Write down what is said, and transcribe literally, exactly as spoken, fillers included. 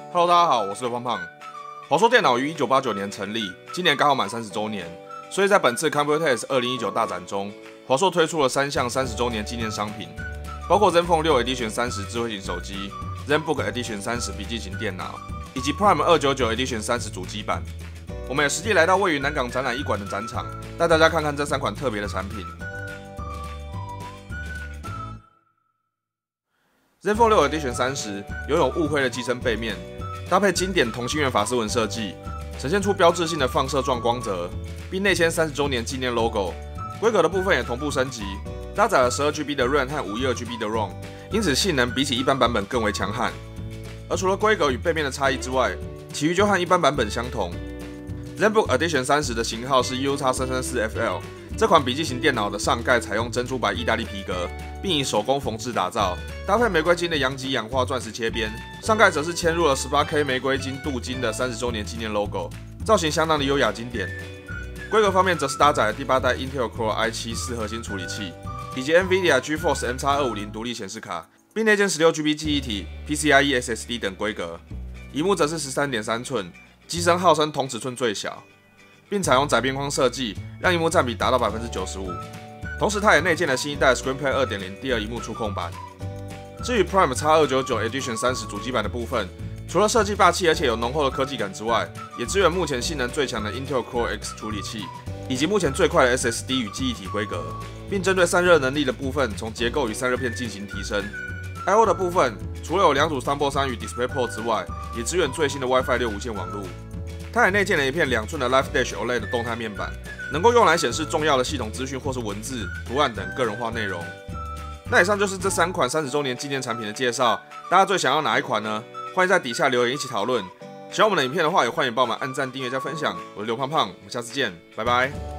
Hello， 大家好，我是刘胖胖。华硕电脑于一九八九年成立，今年刚好满三十周年，所以在本次 Computex 二零一九大展中，华硕推出了三项三十周年纪念商品，包括 Zenfone 六 Edition 三十智慧型手机、ZenBook Edition 三十笔记型电脑，以及 Prime 二九九 Edition 三十主机版。我们也实际来到位于南港展览一馆的展场，带大家看看这三款特别的产品。Zenfone 六 Edition 三十拥有雾灰的机身背面，搭配经典同心圆法丝纹设计，呈现出标志性的放射状光泽，并内嵌三十周年纪念 logo。规格的部分也同步升级，搭载了 十二 G B 的 RAM 和 五十一 G B 的 ROM， 因此性能比起一般版本更为强悍。而除了规格与背面的差异之外，其余就和一般版本相同。ZenBook Edition 三十的型号是 U X 三三四 F L， 这款笔记型电脑的上盖采用珍珠白意大利皮革，并以手工缝制打造，搭配玫瑰金的阳极氧化钻石切边，上盖则是嵌入了 十八K 玫瑰金镀金的三十周年纪念 logo， 造型相当的优雅经典。规格方面则是搭载了第八代 Intel Core i 七 四核心处理器，以及 NVIDIA GeForce M X 二五零独立显示卡，并内建 十六 G B 记忆体、PCIe S S D 等规格。萤幕则是 十三点三寸。机身号称同尺寸最小，并采用窄边框设计，让萤幕占比达到 百分之九十五。同时，它也内建了新一代 ScreenPlay 二点零 第二萤幕触控板。至于 Prime X 二九九 Edition 三十主机版的部分，除了设计霸气而且有浓厚的科技感之外，也支援目前性能最强的 Intel Core X 处理器，以及目前最快的 S S D 与记忆体规格，并针对散热能力的部分，从结构与散热片进行提升。I O 的部分，除了有两组 Thunderbolt 三与 DisplayPort 之外，也支援最新的 WiFi 六无线网路。它也内建了一片两寸的 Live Dash O L E D 的动态面板，能够用来显示重要的系统资讯或是文字、图案等个人化内容。那以上就是这三款三十周年纪念产品的介绍，大家最想要哪一款呢？欢迎在底下留言一起讨论。喜欢我们的影片的话，也欢迎帮我们按赞、订阅加分享。我是刘胖胖，我们下次见，拜拜。